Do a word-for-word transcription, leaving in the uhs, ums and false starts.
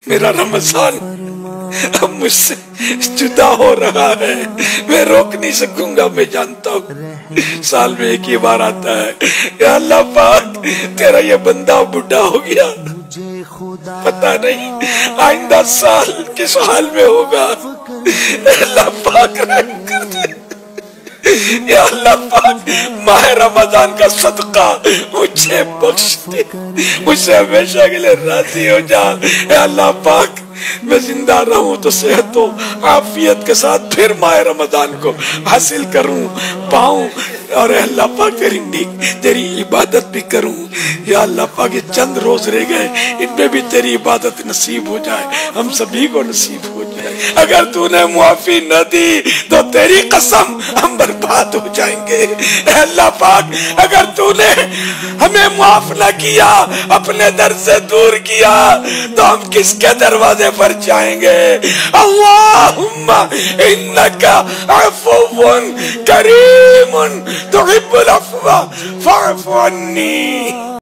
میرا رمضان اب مجھ سے جدا ہو رہا ہے، میں روک نہیں سکوں گا، میں جانتا ہوں سال میں ایک ہی بار آتا ہے۔ یا اللہ پاک تیرا یہ بندہ بڑھا ہو گیا، پتہ نہیں آئندہ سال کس حال میں ہوگا، اللہ پاک رحم کر دے۔ یا اللہ پاک ماہ رمضان کا صدقہ مجھے بخش دے، مجھ سے ہمیشہ کے لئے راضی ہو جا۔ یا اللہ پاک میں زندہ رہوں تو صحت و عافیت کے ساتھ پھر ماہ رمضان کو حاصل کروں پاؤں، اور اے اللہ پاک تیری نیک تیری عبادت بھی کروں۔ یا اللہ پاک یہ چند روز رہ گئے، ان میں بھی تیری عبادت نصیب ہو جائے، ہم سبھی کو نصیب ہو جائے۔ اگر تو نے معافی نہ دی تو تیری قسم ہم برباد ہو جائیں گے۔ اے اللہ پاک اگر تو نے ہمیں معاف نہ کیا، اپنے در سے دور کیا، تو ہم کس کے دروازے پر جائیں گے؟ اللہم انکا عفو کریم تحب العفو فاعف عنی۔